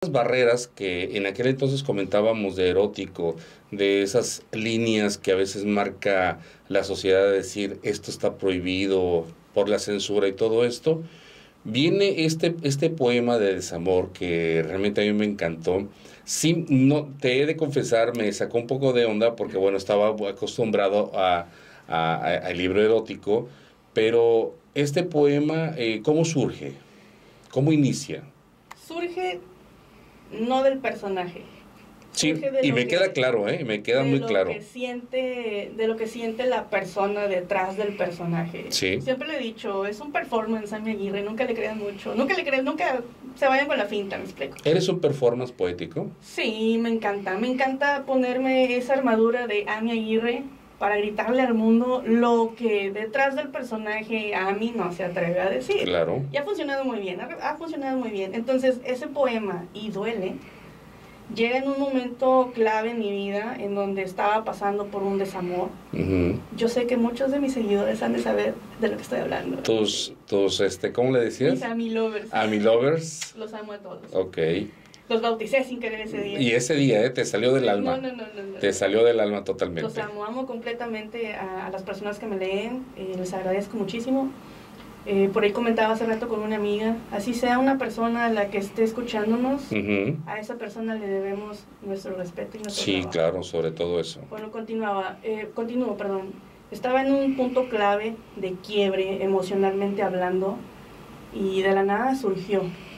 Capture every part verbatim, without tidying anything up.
barreras que en aquel entonces comentábamos de erótico, de esas líneas que a veces marca la sociedad de decir esto está prohibido por la censura y todo esto, viene este, este poema de desamor que realmente a mí me encantó. Sí, no, te he de confesar, me sacó un poco de onda porque bueno, estaba acostumbrado a, a, a- al libro erótico, pero este poema, eh, ¿cómo surge? ¿Cómo inicia? Surge no del personaje, Sí, surge de y lo me que, queda claro, ¿eh? Me queda de muy lo claro. que siente, de lo que siente la persona detrás del personaje. Sí. Siempre le he dicho, es un performance, Sammy Aguirre, nunca le crean mucho, nunca le crean, nunca se vayan con la finta, me explico. ¿Eres un performance poético? Sí, me encanta, me encanta ponerme esa armadura de Amy Aguirre para gritarle al mundo lo que detrás del personaje Amy no se atreve a decir. Claro. Y ha funcionado muy bien, ha, ha funcionado muy bien. Entonces, ese poema, Y duele, llega en un momento clave en mi vida, en donde estaba pasando por un desamor. Uh-huh. Yo sé que muchos de mis seguidores han de saber de lo que estoy hablando. Tus, tus, este, ¿cómo le decías? Mis Amy lovers. Amy lovers. Los amo a todos. Ok. Los bauticé sin querer ese día. Y ese día, ¿eh? Te salió del alma. No, no, no, no, no. Te salió del alma totalmente. Los amo, amo completamente a, a las personas que me leen, eh, les agradezco muchísimo. Eh, por ahí comentaba hace rato con una amiga, así sea una persona a la que esté escuchándonos, Uh-huh. a esa persona le debemos nuestro respeto y nuestro Sí, trabajo. claro, sobre todo eso. Bueno, continuaba, eh, continúo, perdón. Estaba en un punto clave de quiebre emocionalmente hablando y de la nada surgió.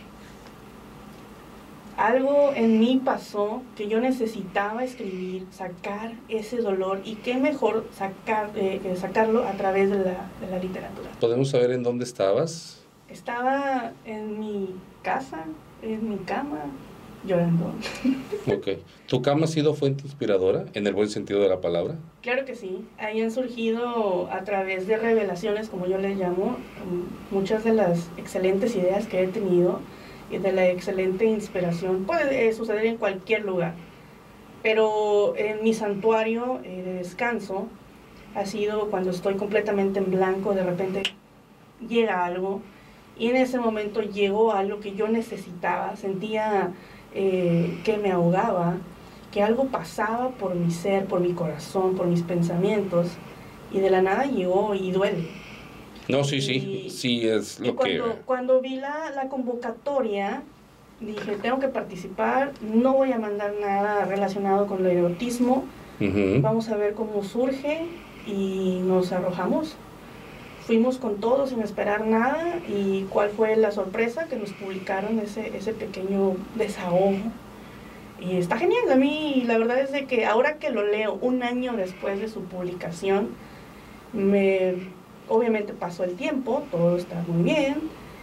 Algo en mí pasó que yo necesitaba escribir, sacar ese dolor, y qué mejor sacar, eh, sacarlo a través de la, de la literatura. ¿Podemos saber en dónde estabas? Estaba en mi casa, en mi cama, llorando. Ok. ¿Tu cama ha sido fuente inspiradora, en el buen sentido de la palabra? Claro que sí. Ahí han surgido, a través de revelaciones, como yo les llamo, muchas de las excelentes ideas que he tenido y de la excelente inspiración. Puede eh, suceder en cualquier lugar, pero en mi santuario eh, de descanso ha sido cuando estoy completamente en blanco, de repente llega algo, y en ese momento llegó algo que yo necesitaba, sentía eh, que me ahogaba, que algo pasaba por mi ser, por mi corazón, por mis pensamientos, y de la nada llegó y duele. No, sí, sí, Y, sí es y lo cuando, que... cuando vi la, la convocatoria, dije, tengo que participar, no voy a mandar nada relacionado con el erotismo, Uh-huh. vamos a ver cómo surge, y nos arrojamos. Fuimos con todo sin esperar nada, y cuál fue la sorpresa, que nos publicaron ese, ese pequeño desahogo. Y está genial. A mí la verdad es de que ahora que lo leo un año después de su publicación, me... obviamente pasó el tiempo, todo está muy bien,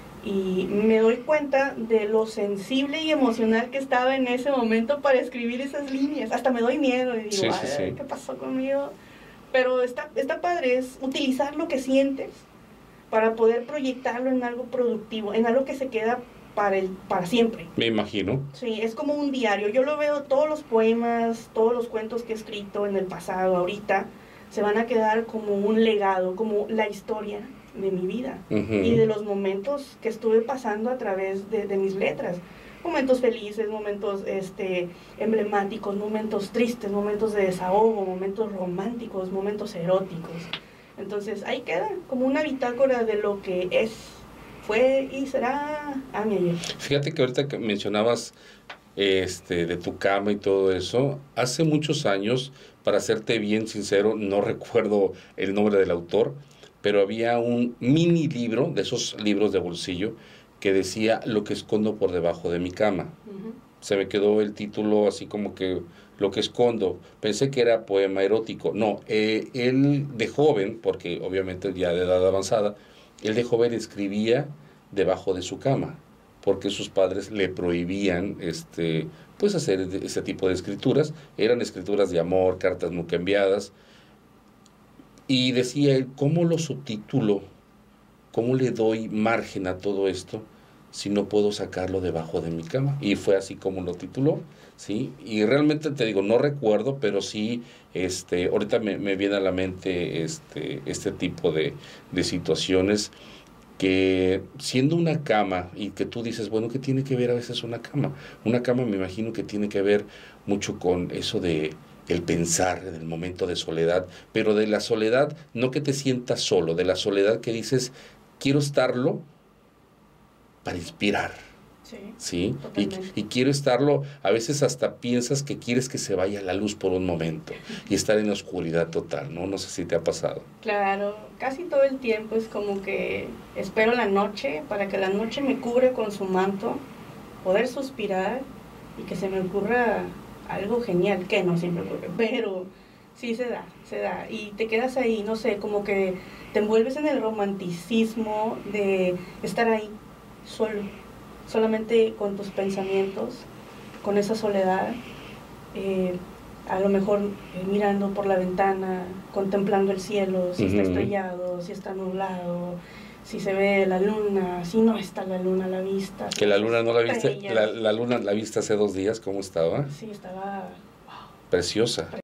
y me doy cuenta de lo sensible y emocional que estaba en ese momento para escribir esas líneas. Hasta me doy miedo y digo, Sí, sí, ay, sí. ¿qué pasó conmigo? Pero está, está padre, es utilizar lo que sientes para poder proyectarlo en algo productivo, en algo que se queda para, el, para siempre. Me imagino. Sí, es como un diario. Yo lo veo, todos los poemas, todos los cuentos que he escrito en el pasado, ahorita, se van a quedar como un legado, como la historia de mi vida. Uh-huh. Y de los momentos que estuve pasando a través de, de mis letras. Momentos felices, momentos este, emblemáticos, momentos tristes, momentos de desahogo, momentos románticos, momentos eróticos. Entonces ahí queda como una bitácora de lo que es, fue y será Amy Aguirre. Fíjate que ahorita que mencionabas este, de tu cama y todo eso, hace muchos años, para serte bien sincero, no recuerdo el nombre del autor, pero había un mini libro, de esos libros de bolsillo, que decía Lo que escondo por debajo de mi cama. Uh-huh. Se me quedó el título así como que Lo que escondo. Pensé que era poema erótico. No, eh, él de joven, porque obviamente ya de edad avanzada, él de joven escribía debajo de su cama, porque sus padres le prohibían este, pues hacer ese tipo de escrituras. Eran escrituras de amor, cartas nunca enviadas. Y decía él, ¿cómo lo subtitulo? ¿Cómo le doy margen a todo esto si no puedo sacarlo debajo de mi cama? Y fue así como lo tituló, ¿sí? Y realmente te digo, no recuerdo, pero sí, este, ahorita me, me viene a la mente este, este tipo de, de situaciones que siendo una cama y que tú dices, bueno, ¿qué tiene que ver a veces una cama? Una cama me imagino que tiene que ver mucho con eso de el pensar en el momento de soledad, pero de la soledad no que te sientas solo, de la soledad que dices, quiero estarlo para inspirar. Sí, ¿Sí? Y, totalmente. y quiero estarlo, a veces hasta piensas que quieres que se vaya la luz por un momento y estar en la oscuridad total, ¿no? No sé si te ha pasado. Claro, casi todo el tiempo es como que espero la noche para que la noche me cubre con su manto, poder suspirar y que se me ocurra algo genial, que no siempre ocurre, pero sí se da, se da. Y te quedas ahí, no sé, como que te envuelves en el romanticismo de estar ahí, solo, solamente con tus pensamientos, con esa soledad. Eh, a lo mejor eh, mirando por la ventana, contemplando el cielo, si Uh-huh. está estrellado, si está nublado, si se ve la luna, si no está la luna a la vista. Que la luna no la viste, estrellas. la, la luna la viste hace dos días, ¿cómo estaba? Sí, estaba Preciosa.